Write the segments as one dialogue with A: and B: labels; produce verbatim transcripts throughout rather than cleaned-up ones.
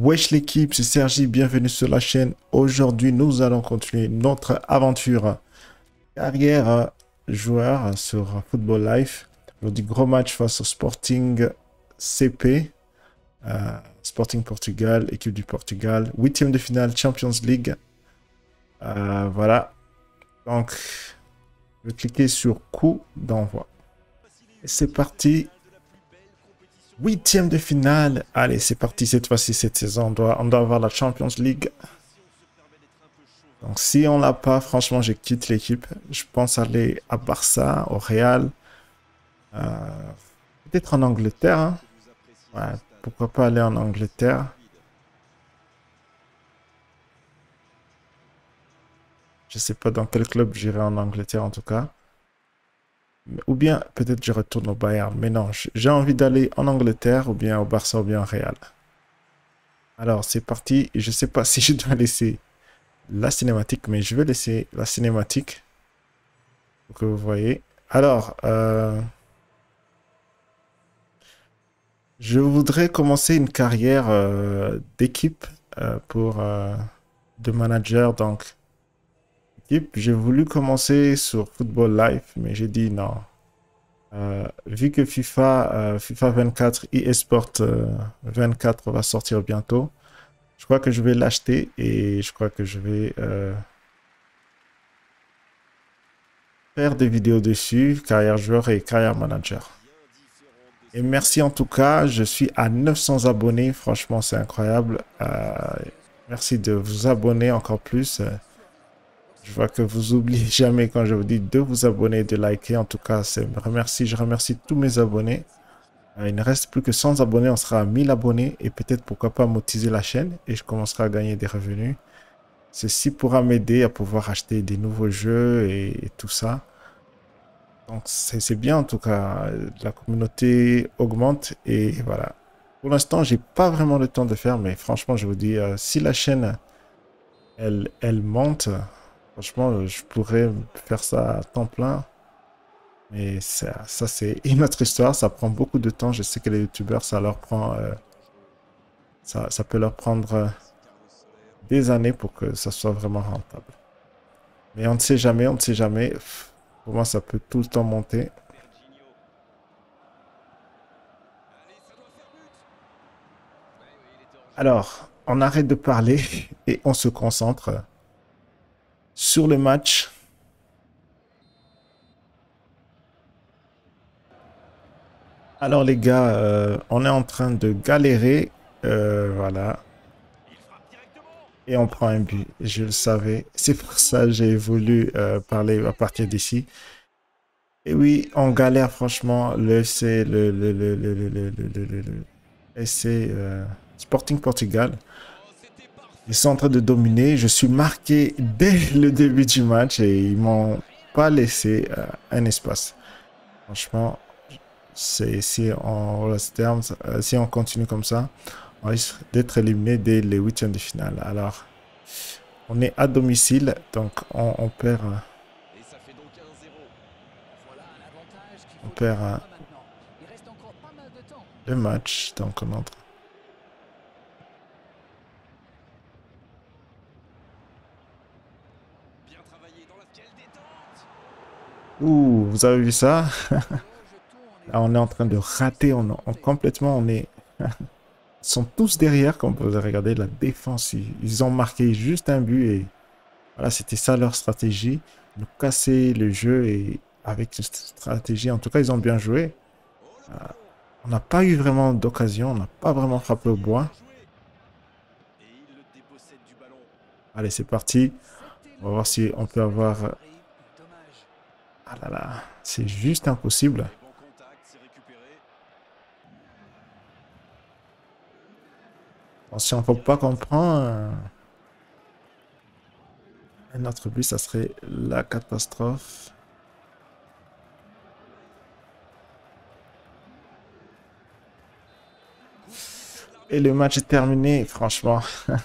A: Wesh l'équipe, c'est Sergi, bienvenue sur la chaîne. Aujourd'hui, nous allons continuer notre aventure carrière joueur sur Football Life. Aujourd'hui, gros match face au Sporting C P, euh, Sporting Portugal, équipe du Portugal, huitième de finale Champions League. Euh, voilà, donc je vais cliquer sur coup d'envoi. Et c'est parti. Huitième de finale. Allez, c'est parti cette fois-ci, cette saison. On doit, on doit avoir la Champions League. Donc, si on l'a pas, franchement, je quitte l'équipe. Je pense aller à Barça, au Real. Euh, Peut-être en Angleterre. Hein. Ouais, pourquoi pas aller en Angleterre. Je sais pas dans quel club j'irai en Angleterre, en tout cas. Ou bien, peut-être je retourne au Bayern. Mais non, j'ai envie d'aller en Angleterre, ou bien au Barça, ou bien au Real. Alors, c'est parti. Je sais pas si je dois laisser la cinématique, mais je vais laisser la cinématique pour que vous voyez. Alors, euh, je voudrais commencer une carrière euh, d'équipe euh, pour euh, de manager. Donc, équipe, j'ai voulu commencer sur Football Life, mais j'ai dit non. Euh, vu que FIFA, euh, FIFA vingt-quatre, eSport euh, vingt-quatre va sortir bientôt, je crois que je vais l'acheter et je crois que je vais euh, faire des vidéos dessus, carrière joueur et carrière manager. Et merci en tout cas, je suis à neuf cents abonnés, franchement c'est incroyable. Euh, merci de vous abonner encore plus. Je vois que vous oubliez jamais quand je vous dis de vous abonner, de liker. En tout cas, c'est remercie, je remercie tous mes abonnés. Il ne reste plus que cent abonnés, on sera à mille abonnés et peut-être pourquoi pas monétiser la chaîne et je commencerai à gagner des revenus. Ceci pourra m'aider à pouvoir acheter des nouveaux jeux et, et tout ça. Donc c'est bien en tout cas, la communauté augmente et voilà. Pour l'instant, j'ai pas vraiment le temps de faire, mais franchement, je vous dis, euh, si la chaîne, elle, elle monte, franchement, je pourrais faire ça à temps plein. Mais ça, ça c'est une autre histoire, ça prend beaucoup de temps. Je sais que les youtubeurs, ça leur prend, euh, ça, ça peut leur prendre euh, des années pour que ça soit vraiment rentable. Mais on ne sait jamais, on ne sait jamais. Pour moi, ça peut tout le temps monter. Alors, on arrête de parler et on se concentre sur le match. Alors les gars, euh, on est en train de galérer. Euh, voilà. Et on prend un but. Je le savais. C'est pour ça que j'ai voulu euh, parler à partir d'ici. Et oui, on galère franchement. Le F C, le, le, le, le, le, le, le, le, le F C euh, Sporting Portugal. Ils sont en train de dominer. Je suis marqué dès le début du match et ils m'ont pas laissé euh, un espace. Franchement, c'est si on terme, euh, si on continue comme ça, on risque d'être éliminé dès les huitièmes de finale. Alors, on est à domicile, donc on, on perd. Euh, on perd euh, le match, donc on entre. Ouh, vous avez vu ça? Là, on est en train de rater, on, on complètement, on est... Ils sont tous derrière, comme vous avez regardé la défense. Ils, ils ont marqué juste un but et voilà, c'était ça leur stratégie. Nous casser le jeu et avec cette stratégie, en tout cas, ils ont bien joué. Euh, on n'a pas eu vraiment d'occasion, on n'a pas vraiment frappé au bois. Allez, c'est parti. On va voir si on peut avoir... Ah là là, c'est juste impossible. Attention, faut pas qu'on prend un... un autre but, ça serait la catastrophe. Et le match est terminé, franchement.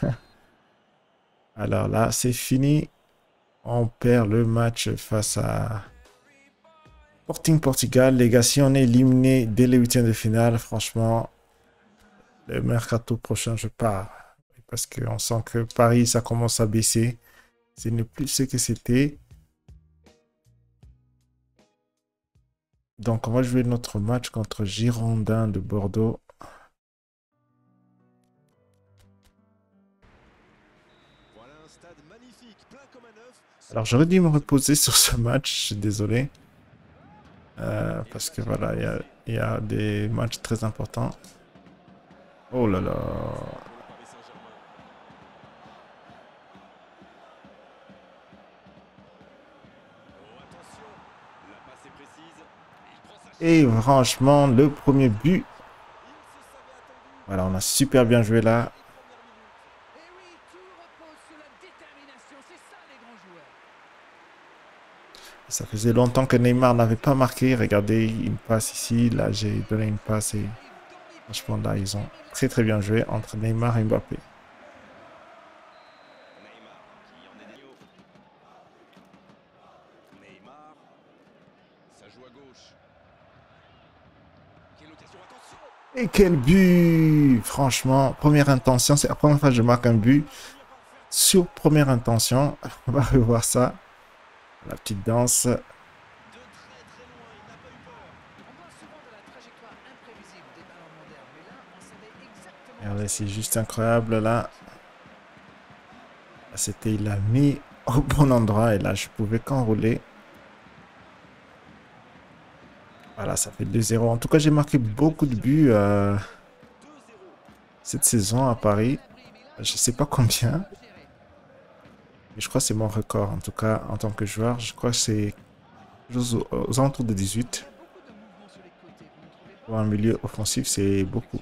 A: Alors là, c'est fini. On perd le match face à Sporting Portugal. Les gars, si on est éliminé dès les huitièmes de finale, franchement, le mercato prochain, je pars. parce qu'on sent que Paris, ça commence à baisser. Ce n'est plus ce que c'était. Donc, on va jouer notre match contre Girondins de Bordeaux. Alors, j'aurais dû me reposer sur ce match, je suis désolé. Euh, parce que voilà, il y a, y a des matchs très importants. Oh là là. Et franchement, le premier but. Voilà, on a super bien joué là. Ça faisait longtemps que Neymar n'avait pas marqué. Regardez, une passe ici. Là, j'ai donné une passe et franchement, là, ils ont très très bien joué entre Neymar et Mbappé. Et quel but! Franchement, première intention. C'est la première fois que je marque un but sur première intention. On va revoir ça. La petite danse. Regardez, c'est juste incroyable là. C'était, il l'a mis au bon endroit et là, je pouvais qu'enrouler. Voilà, ça fait deux zéro. En tout cas, j'ai marqué beaucoup de buts euh, cette saison à Paris. Je ne sais pas combien. Mais je crois que c'est mon record. En tout cas, en tant que joueur, je crois que c'est aux, aux alentours de dix-huit. Pour un milieu offensif, c'est beaucoup.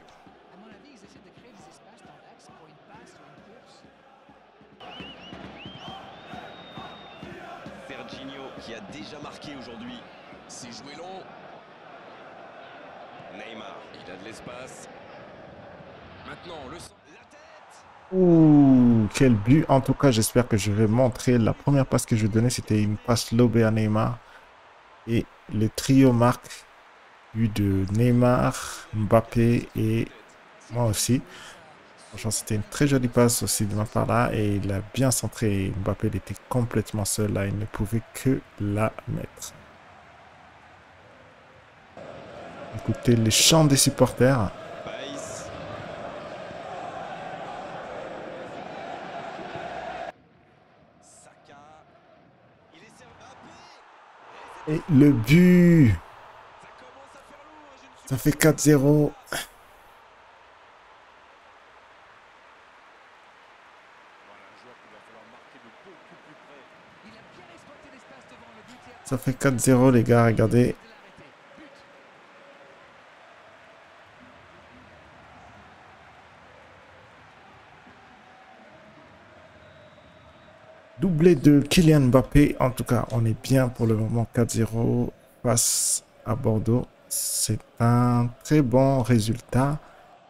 B: Serginho qui a déjà marqué aujourd'hui. C'est joué long. Neymar, il a de l'espace. Maintenant, le centre. La tête.
A: Ouh, quel but. En tout cas, j'espère que je vais montrer. La première passe que je donnais, c'était une passe lobée à Neymar. Et le trio marque. But de Neymar, Mbappé et moi aussi. Franchement, c'était une très jolie passe aussi de ma part là. Et il a bien centré. Mbappé, il était complètement seul là. Il ne pouvait que la mettre. Écoutez les chants des supporters. Et le but. Ça fait quatre zéro. Ça fait quatre zéro les gars, regardez. Doublé de Kylian Mbappé. En tout cas, on est bien pour le moment quatre zéro face à Bordeaux. C'est un très bon résultat.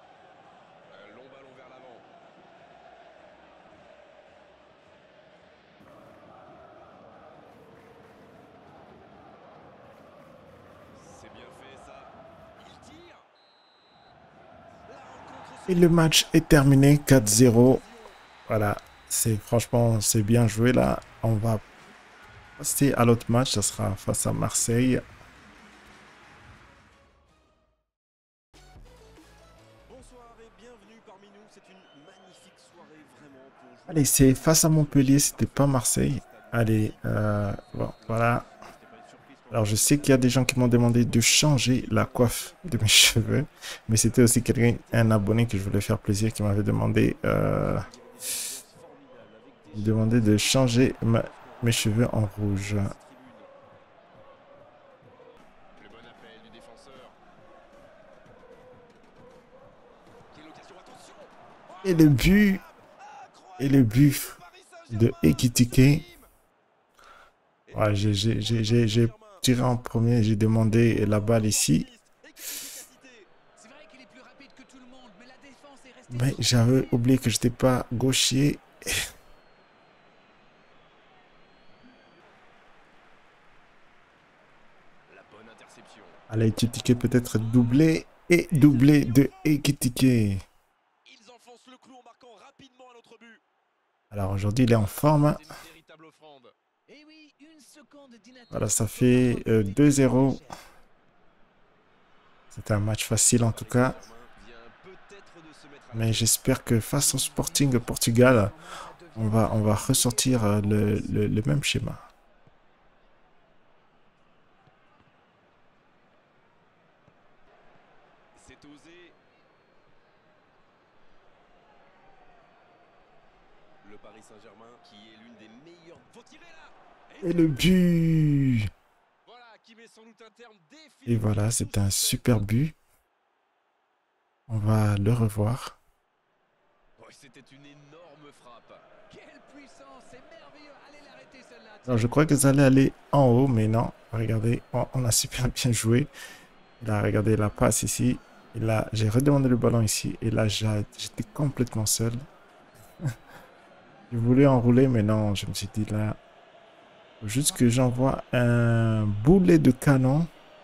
A: Et le match est terminé quatre zéro. Voilà, c'est franchement, c'est bien joué là. On va passer à l'autre match, ça sera face à Marseille. Allez, c'est face à Montpellier, c'était pas Marseille. Allez, euh, bon, voilà. Alors, je sais qu'il y a des gens qui m'ont demandé de changer la coiffe de mes cheveux. Mais c'était aussi quelqu'un, un abonné que je voulais faire plaisir, qui m'avait demandé, euh, demandé de changer ma, mes cheveux en rouge. Et le but, et le but de Ekitike. Ouais, j'ai tiré en premier, j'ai demandé la balle ici. Mais j'avais oublié que je n'étais pas gaucher. Allez, Ekitike peut-être doublé. Et doublé de Ekitike. Alors aujourd'hui, il est en forme.
B: C'est une véritable offrande.
C: Et oui, une seconde d'inattention.
A: Voilà, ça fait euh, deux zéro. C'était un match facile en tout cas. Mais j'espère que face au Sporting Portugal, on va, on va ressortir euh, le, le, le même schéma.
B: C'est osé. Le Paris Saint-Germain qui est l'une des meilleures. Faut tirer là.
A: Et le but!
B: Voilà qui met sans doute un terme définitif.
A: Et voilà, c'était un super but. On va le revoir.
B: Oh, c'était une énorme frappe.
C: Quelle puissance, c'est merveilleux. Allez l'arrêter celle-là.
A: Alors, je crois qu'ils allaient aller en haut, mais non. Regardez, on, on a super bien joué. Là, regardez la passe ici. Et là, j'ai redemandé le ballon ici. Et là, j'étais complètement seul. Je voulais enrouler, mais non, je me suis dit là, faut juste que j'envoie un boulet de canon.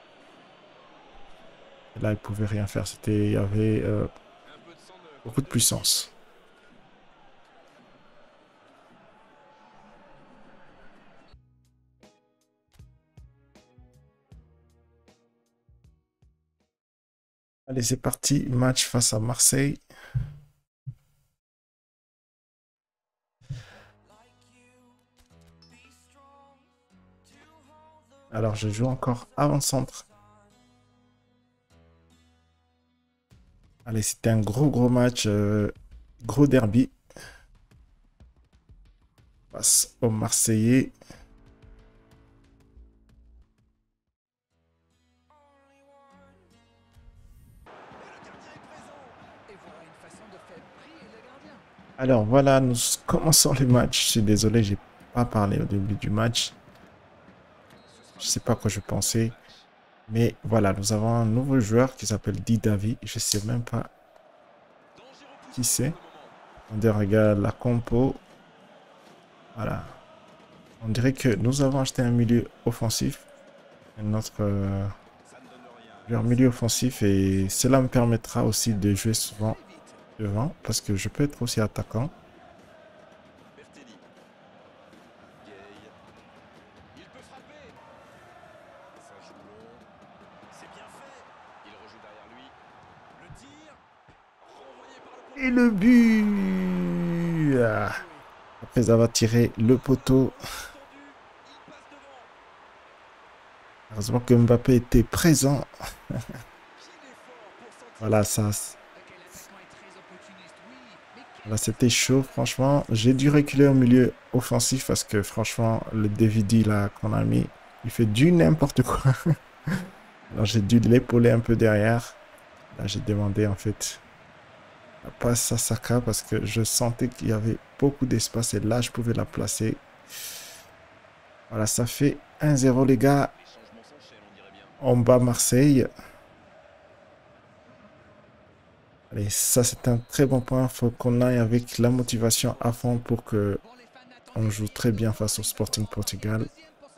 A: Et là, il pouvait rien faire. C'était, il y avait euh, beaucoup de puissance. Allez, c'est parti. Match face à Marseille. Alors, je joue encore avant-centre. Allez, c'était un gros, gros match. Euh, gros derby. Face aux Marseillais. Alors voilà, nous commençons le match. Je suis désolé, j'ai pas parlé au début du match. Je sais pas à quoi je pensais. Mais voilà, nous avons un nouveau joueur qui s'appelle Didavi. Je sais même pas qui c'est. On regarde la compo. Voilà. On dirait que nous avons acheté un milieu offensif. Un autre euh, joueur milieu offensif. Et cela me permettra aussi de jouer souvent devant. Parce que je peux être aussi attaquant. Et le but! Après avoir tiré le poteau. Heureusement que Mbappé était présent. Voilà, ça. Voilà, c'était chaud, franchement. J'ai dû reculer au milieu offensif parce que, franchement, le D V D là qu'on a mis, il fait du n'importe quoi. Alors, j'ai dû l'épauler un peu derrière. Là, j'ai demandé, en fait, la passe à Saka parce que je sentais qu'il y avait beaucoup d'espace et là, je pouvais la placer. Voilà, ça fait un zéro, les gars. On bat Marseille. Allez, ça, c'est un très bon point. Il faut qu'on aille avec la motivation à fond pour que on joue très bien face au Sporting Portugal.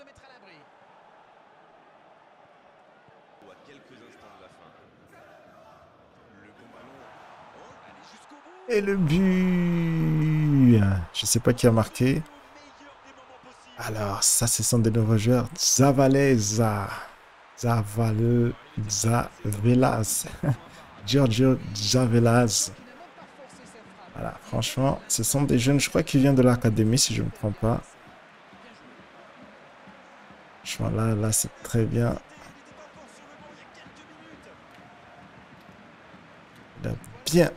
A: Et le but! Je ne sais pas qui a marqué. Alors, ça, ce sont des nouveaux joueurs. Zavaleza. Zaval... Zavelaz. Giorgio Zavelaz. Voilà, franchement, ce sont des jeunes, je crois qu'ils viennent de l'académie, si je ne me trompe pas. Franchement, là, là, c'est très bien. Il a bien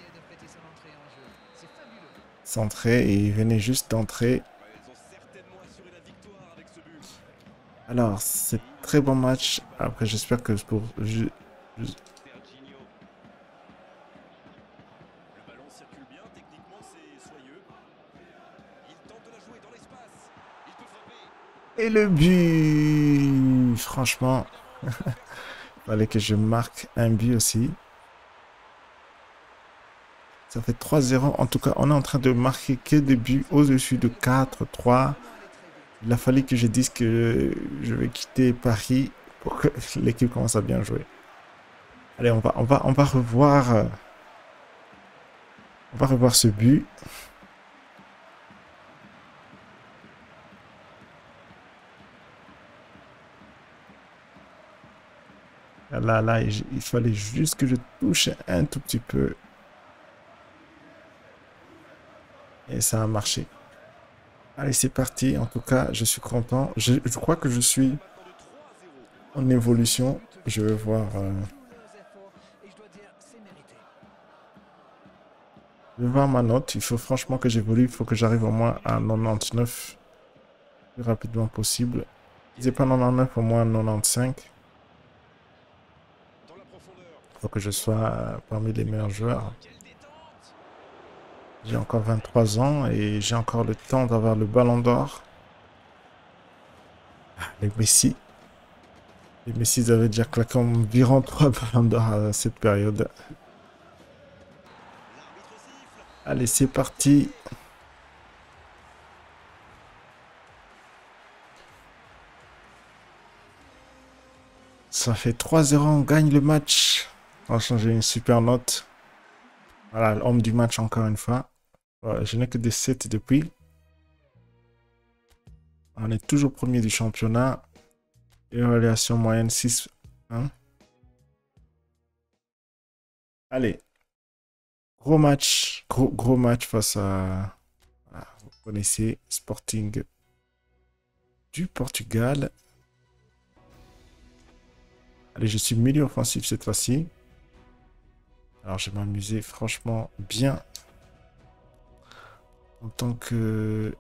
A: centré et il venait juste d'entrer. Alors, c'est très bon match. Après, j'espère que pour... Je, je... Et le but! Franchement, il fallait que je marque un but aussi. Ça fait trois zéro. En tout cas, on est en train de marquer que des buts au-dessus de quatre trois. Il a fallu que je dise que je vais quitter Paris pour que l'équipe commence à bien jouer. Allez, on va, on va, on va revoir... On va revoir ce but. Là, là, il il fallait juste que je touche un tout petit peu. Et ça a marché. Allez, c'est parti. En tout cas, je suis content. Je, je crois que je suis
B: Maintenant de trois à zéro.
A: en évolution. Je vais voir, euh,
C: tous leurs efforts et je dois dire c'est mérité.
A: je vais voir ma note. Il faut franchement que j'évolue. Il faut que j'arrive au moins à quatre-vingt-dix-neuf le plus rapidement possible. Si c'est pas quatre-vingt-dix-neuf, au moins quatre-vingt-quinze.
B: Dans la profondeur.
A: Il faut que je sois euh, parmi les meilleurs joueurs.
B: Quelle détente.
A: J'ai encore vingt-trois ans et j'ai encore le temps d'avoir le ballon d'or. Les Messi. Les Messi ils avaient déjà claqué environ trois ballons d'or à cette période.
B: L'arbitre siffle.
A: Allez, c'est parti. Ça fait trois zéro, on gagne le match. Franchement, j'ai une super note. Voilà, l'homme du match encore une fois. Ouais, je n'ai que des sept depuis. On est toujours premier du championnat. Évaluation moyenne six. Hein. Allez. Gros match. Gros, gros match face à... Voilà, vous connaissez Sporting du Portugal. Allez, je suis milieu offensif cette fois-ci. Alors, je vais m'amuser franchement bien. En tant que...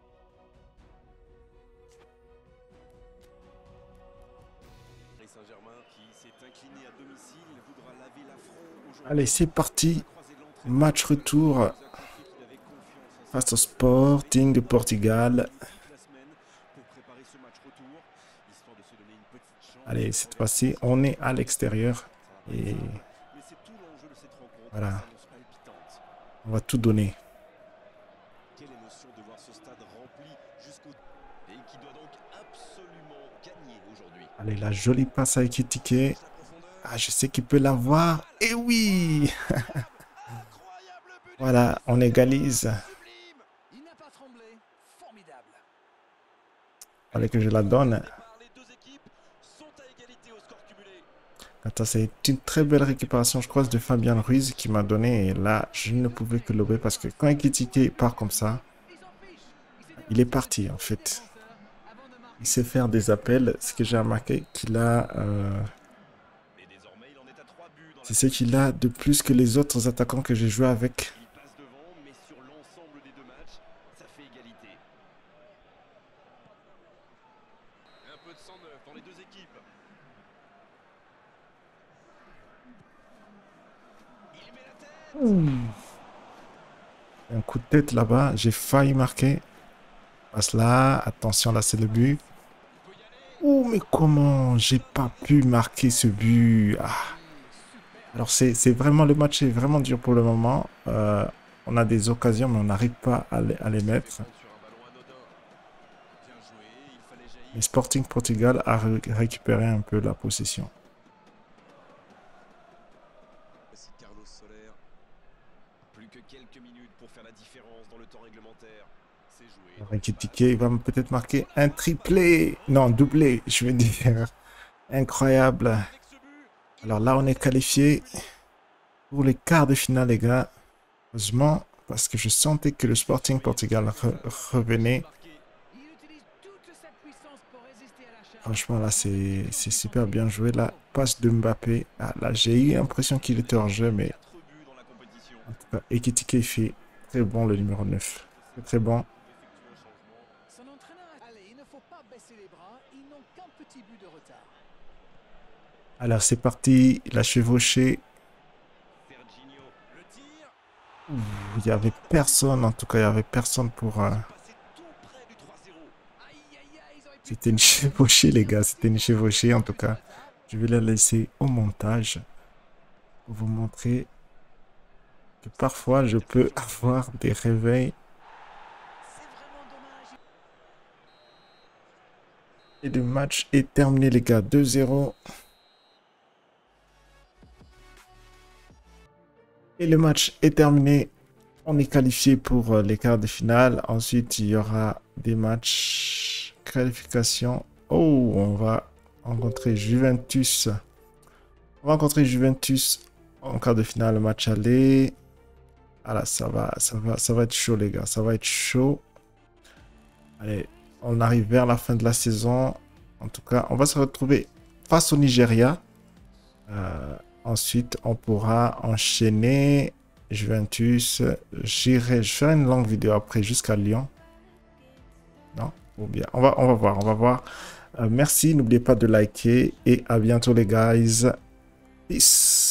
B: Paris Saint-Germain qui s'est incliné à domicile. Il voudra laver l'affront aujourd'hui.
A: Allez, c'est parti.
B: Croiser l'entrée.
A: Match retour
B: Il nous a confié qu'il avait confiance en
A: face au
B: ses
A: Sporting de Portugal.
B: toute la semaine pour préparer ce match retour, histoire de se donner une petite chance.
A: Allez, cette fois-ci, on est à l'extérieur. Et
B: Mais c'est tout l'enjeu de cette rencontre.
A: voilà,
B: Ça s'annonce palpitante.
A: on va tout donner.
B: Quelle émotion de voir ce stade rempli jusqu'au... Et qui doit donc absolument gagner aujourd'hui.
A: Allez, la jolie passe à Ekitike.
B: La profondeur.
A: Ah, je sais qu'il peut l'avoir. Et oui!
B: Incroyable but.
A: Voilà, on égalise.
B: Sublime.
C: Il n'a pas tremblé, formidable.
A: Fallait que je la donne.
B: Les deux équipes sont à égalité au score cumulé.
A: Attends, c'est une très belle récupération, je crois, de Fabien Ruiz qui m'a donné. Et là, je ne pouvais que lober parce que quand Ekitike part comme ça,
C: Il s'en fiche. Il s'est
A: il est parti en fait.
C: défenseur avant de marquer.
A: Il sait faire des appels. Ce que j'ai remarqué, qu'il a... euh,
B: Mais désormais, il en est à trois buts dans la...
A: c'est ce qu'il a de plus que les autres attaquants que j'ai joué avec.
B: Il passe devant, mais sur l'ensemble des deux matchs, ça fait égalité. Un peu de sang neuf dans les deux équipes. Il met la tête.
A: Un coup de tête là-bas, j'ai failli marquer. Passe là, attention, là c'est le but.
B: Il peut y aller.
A: Ouh, mais comment j'ai pas pu marquer ce but? Ah. Alors c'est c'est vraiment, le match est vraiment dur pour le moment. Euh, on a des occasions, mais on n'arrive pas à les, à les mettre.
B: Sur un ballon anodin. Bien joué, il fallait jaillir.
A: Mais Sporting Portugal a ré- récupéré un peu la possession.
B: Voici Carlos Soler. Plus que quelques minutes pour faire la différence dans le temps réglementaire. C'est joué.
A: Ekitike, il va peut-être marquer un triplé. Non, doublé, je veux dire. Incroyable.
B: Avec ce but,
A: Alors là, on est qualifié pour les quarts de finale, les gars. Heureusement, parce que je sentais que le Sporting Portugal re- revenait.
B: marqué.
C: Il utilise toute sa puissance pour résister à la charge.
A: Franchement, là, c'est c'est super bien joué. La passe de Mbappé. Ah, là, j'ai eu l'impression qu'il était hors jeu, mais
B: Quatre buts dans la compétition.
A: en tout cas, Ekitike fait très bon, le numéro neuf. Très, très bon.
B: Effectuer un changement.
C: Son entraîneur a... Allez, il ne faut pas baisser les bras. Ils n'ont qu'un petit but de retard.
A: Alors, c'est parti. Il a chevauché.
B: Serginho, le tir.
A: Ouh, il n'y avait personne. En tout cas, il n'y avait personne pour... euh,
B: Passé tout près du trois zéro.
C: Aïe, aïe, aïe, ils auraient pu...
A: C'était une chevauchée, les gars. C'était une chevauchée, en tout cas. Je vais la laisser au montage pour vous montrer que parfois, je peux avoir des réveils.
C: C'est vraiment dommage.
A: Et le match est terminé, les gars. deux zéro. Et le match est terminé. On est qualifié pour euh, les quarts de finale. Ensuite, il y aura des matchs qualification. Oh, on va rencontrer Juventus On va rencontrer Juventus en quart de finale, match aller. Ah là, ça va, ça va, ça va être chaud, les gars. Ça va être chaud. Allez, on arrive vers la fin de la saison. En tout cas, on va se retrouver face au Nigeria. Euh, ensuite, on pourra enchaîner Juventus. J'irai, je ferai une longue vidéo après jusqu'à Lyon. Non? Ou bien, on va, on va voir, on va voir. Euh, merci, n'oubliez pas de liker et à bientôt les guys. Peace.